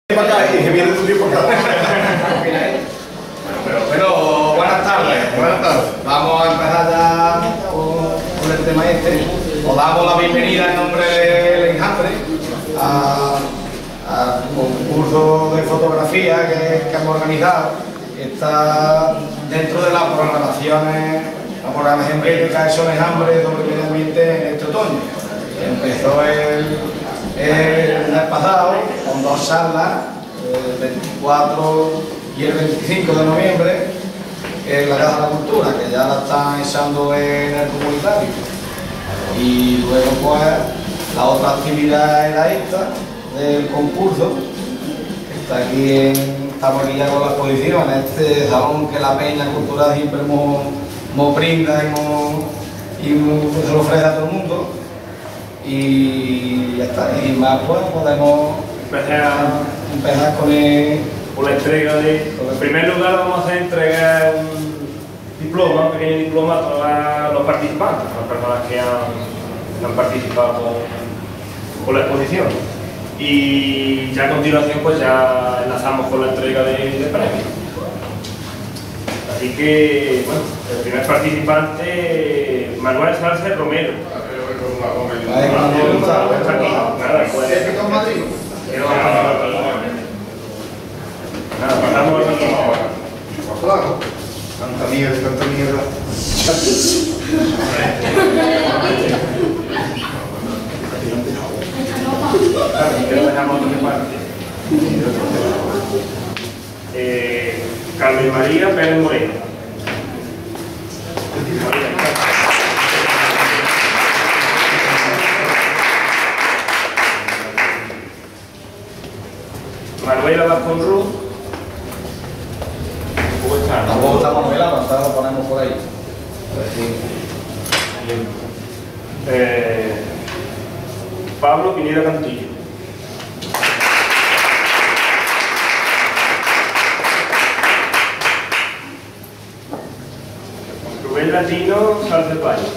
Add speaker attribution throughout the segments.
Speaker 1: Para acá y que viene tu tiempo acá. Bueno, buenas tardes.
Speaker 2: Buenas tardes.
Speaker 1: Vamos a empezar ya con el tema este. Os damos la bienvenida en nombre del Enjambre al concurso de fotografía que hemos organizado. Está dentro de las programación bélicas de Son Enjambre sobre el medio ambiente en este otoño. Empezó el mes pasado con dos charlas, el 24 y el 25 de noviembre en la Casa de la Cultura, que ya la están echando en el comunitario. Y luego pues la otra actividad era esta del concurso, que está aquí estamos aquí ya con la exposición, en este salón que la Peña Cultural siempre nos brinda y se lo ofrece a todo el mundo. Y ya está, y más pues podemos empezar con
Speaker 3: la entrega de... En primer lugar vamos a hacer entregar un pequeño diploma para los participantes, para las personas que han participado con la exposición. Y ya a continuación pues ya enlazamos con la entrega de premios. Así que, bueno, el primer participante, Manuel Sánchez Romero. Pasamos
Speaker 2: tanta mierda.
Speaker 3: Carmen María Pérez Moreno. Manuela Vascon Ruz. ¿Cómo está?
Speaker 1: Tampoco está Manuela, pasada lo ponemos por ahí.
Speaker 3: Pablo Pineda Cantillo. Rubén Latino Sánchez Valle.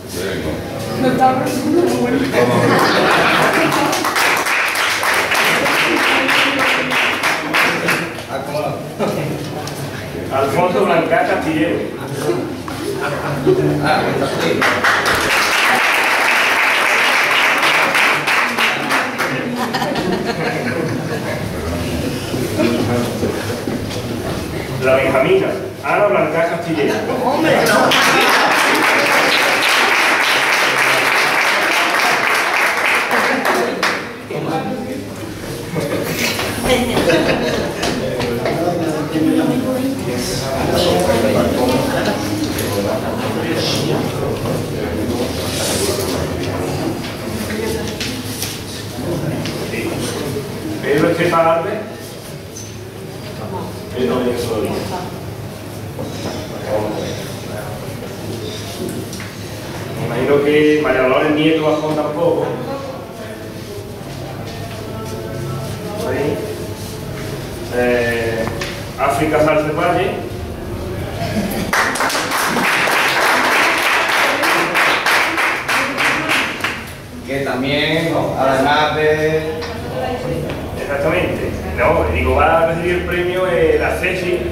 Speaker 3: Alfonso Blanca Castillero. La Benjamina, Ana Blanca Castillero. Pedro Estepa Alves. No viene solo día. Me imagino que María Dolores Nieto Bajón tampoco. África Sánchez Valle.
Speaker 1: Que también, ¿no? Además de...
Speaker 3: Exactamente. No, digo, va a recibir el premio la CESI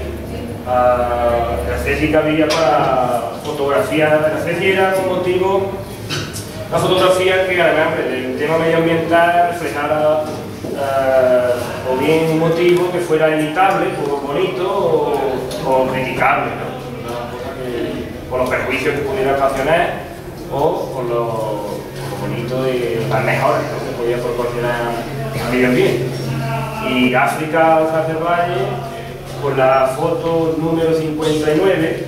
Speaker 3: que había para fotografía. La CESI era con motivo una fotografía que además del tema medioambiental reflejara o bien un motivo que fuera imitable, o bonito o criticable, ¿no? Una cosa que, por los perjuicios que pudiera ocasionar o por lo bonito de las mejoras, ¿no?, que podía proporcionar al medio ambiente. Y África Sánchez Valle, con la foto número 59,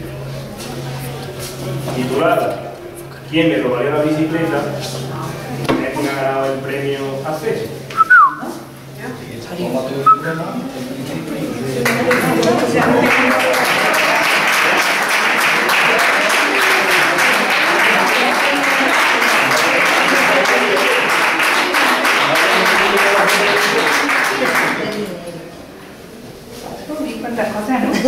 Speaker 3: titulada ¿Quién me robaría la bicicleta?, es que ha ganado el premio Acceso.
Speaker 4: Cuántas cosas, ¿no?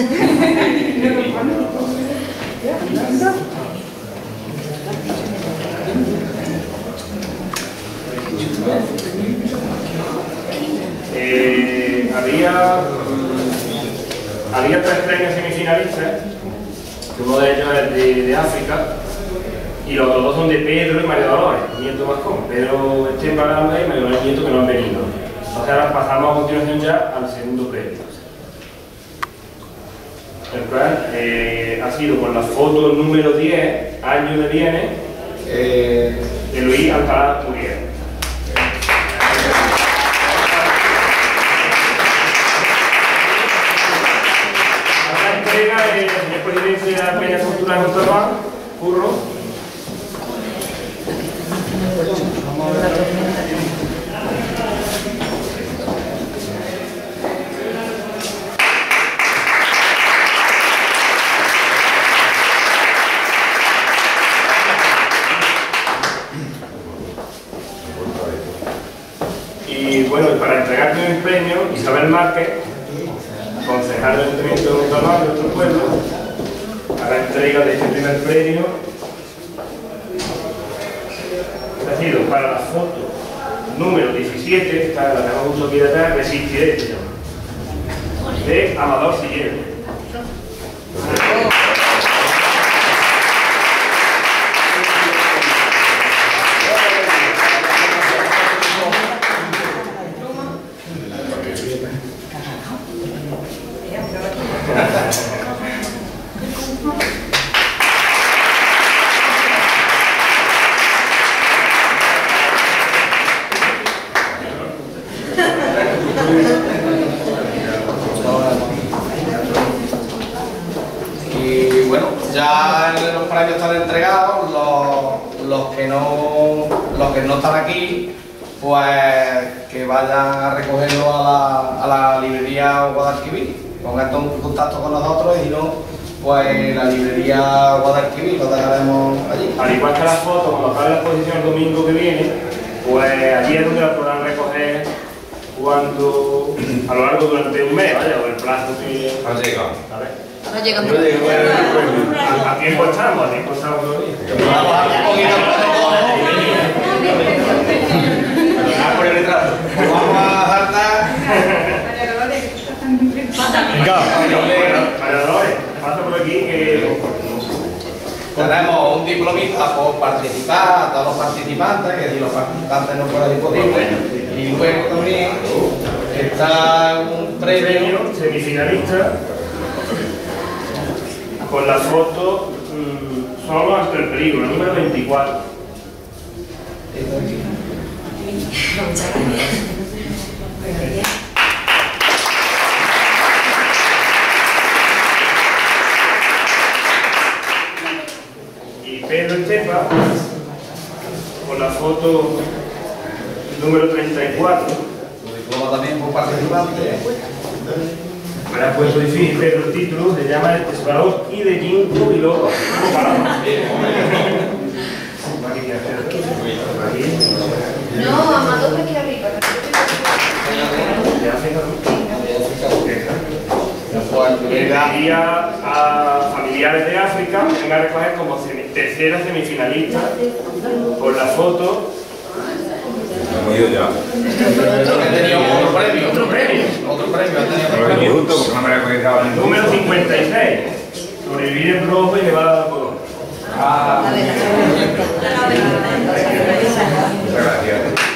Speaker 3: había 3 premios semifinalistas, que uno de ellos es de África, y los otros dos son de Pedro y María Dolores, Nieto Mascón. Pedro Esteban Alba y María Dolores Nieto, que no han venido. Entonces ahora pasamos a continuación ya al segundo premio, el cual ha sido con la foto número 10, año de viene, de Luis Alcalá Muriel. La entrega es el presidente de la Peña Cultural de Montalbán, Curro. Y bueno, para entregarte el premio, Isabel Márquez, concejal del Ayuntamiento de Montalbán, de nuestro pueblo, a la entrega de este primer premio. Ha sido para la foto número 17, esta la tenemos mucho aquí detrás, Resistiré, de Amador Sillero.
Speaker 1: Y bueno, ya los premios están entregados, los que no están aquí, pues que vayan a recogerlo a la librería Guadalquivir, pongan en contacto con nosotros y no, pues la librería Guadalquivir lo dejaremos allí.
Speaker 3: Al igual que las fotos, cuando acabe la exposición el domingo que viene, pues allí es donde las podrán recoger cuando, a lo largo durante un mes, vaya, o el plazo que...
Speaker 2: Ha llegado.
Speaker 3: ¿Sabes?
Speaker 5: No llegan.
Speaker 3: A tiempo estamos todavía.
Speaker 2: Por el retraso.
Speaker 1: Vamos a saltar.
Speaker 3: María Dolores, pasa por aquí que...
Speaker 1: Tenemos un diplomita por participar, a todos los participantes, que si los participantes no fueran disponibles. Y luego también está un premio
Speaker 3: semifinalista con la foto solo ante el peligro, el número 24. Y Pedro Esteban con la foto número 34.
Speaker 1: Como también por participantes.
Speaker 3: Me ha puesto difícil, pero el título se llama Swarovski de Ginkgo y luego
Speaker 5: No, Amador aquí arriba.
Speaker 3: Pediría a familiares de África que vengan a recoger como tercera semifinalista por la foto.
Speaker 2: Hemos ido ya.
Speaker 3: Otro premio.
Speaker 2: Pero vení juntos porque no me había conectado en el
Speaker 3: Número 56. Sobrevivir en rojo y nevada de color.
Speaker 2: Muchas gracias.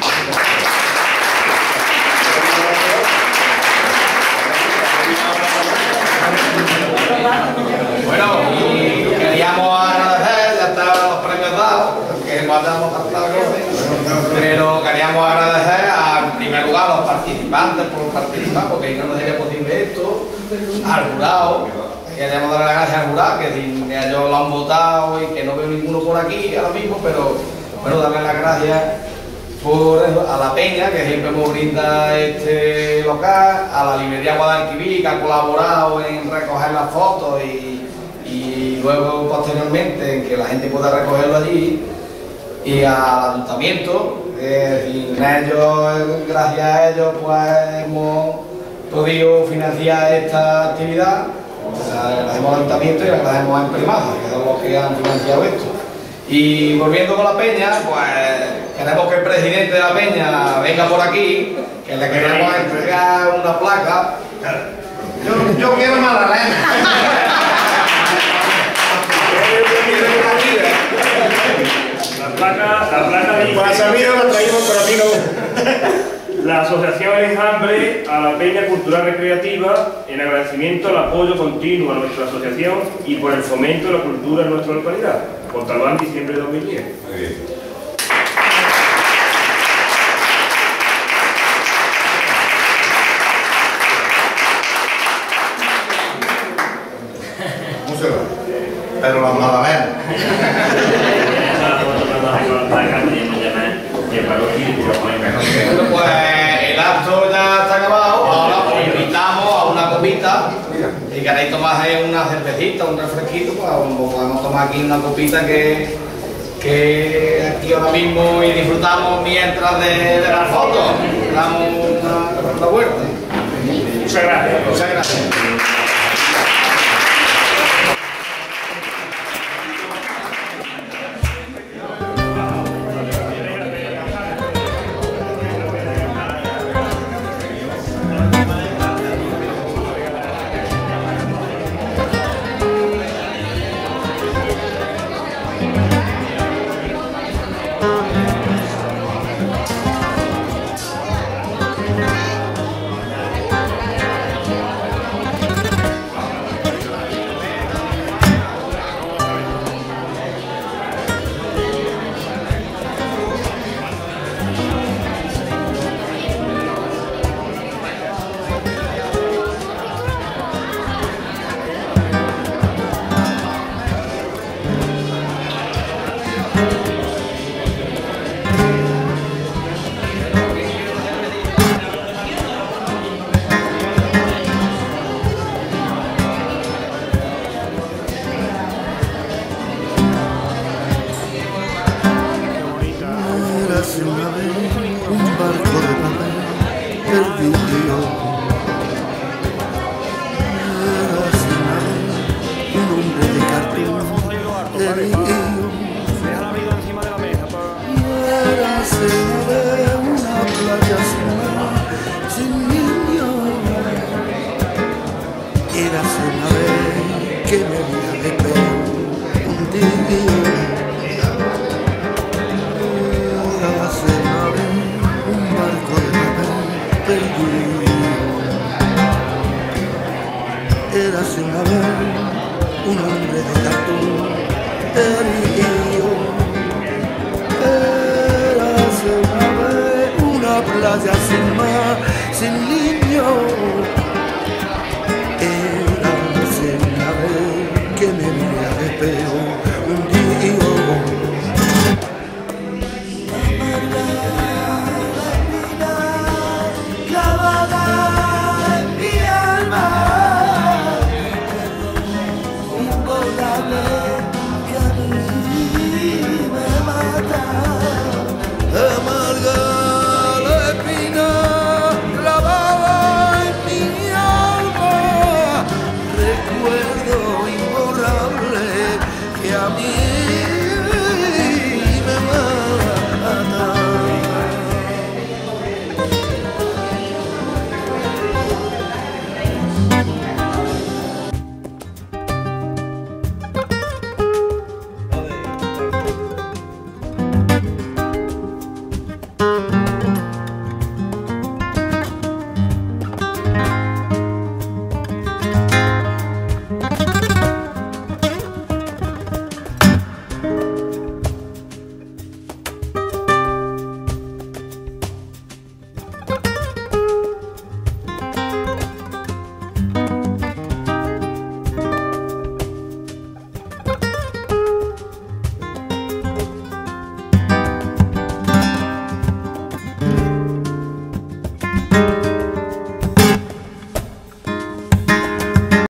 Speaker 1: Bueno, y queríamos agradecer, ya estaban los premios dados, que guardamos hasta la cosa, pero queríamos agradecer en primer lugar a los participantes por participar, porque no nos sería posible esto, al jurado, queríamos darle las gracias al jurado, que si ellos lo han votado y que no veo ninguno por aquí ahora mismo, pero bueno, darle las gracias por eso, a la Peña, que siempre nos brinda este local, a la librería Guadalquivir, que ha colaborado en recoger las fotos y luego posteriormente en que la gente pueda recogerlo allí, y al ayuntamiento, sin ellos, gracias a ellos, pues hemos podido financiar esta actividad. Agradecemos al ayuntamiento y agradecemos a Emprimaza, que son los que han financiado esto. Y volviendo con la peña, pues queremos que el presidente de la peña venga por aquí, que le queremos entregar una placa. Yo quiero magdalena.
Speaker 3: La placa dice...
Speaker 6: Pues a mí no la traímos, pero a mí no.
Speaker 3: La Asociación Enjambre a la Peña Cultural Recreativa en agradecimiento al apoyo continuo a nuestra asociación y por el fomento de la cultura en nuestra localidad. Montalbán, diciembre de 2010.
Speaker 2: Muy bien.
Speaker 1: Mucho. Pero las magdalenas. Bueno, pues el acto ya está acabado. Ahora os invitamos a una copita. Si queréis tomar una cervecita, un refresquito, pues podemos tomar aquí una copita que aquí ahora mismo y disfrutamos mientras de las fotos. Damos una vuelta.
Speaker 3: Muchas gracias.
Speaker 1: Muchas gracias.
Speaker 7: Érase una vez un hombre de cartón herido. Érase una vez una playa sin mar, sin niño. Érase una vez que me miré al espejo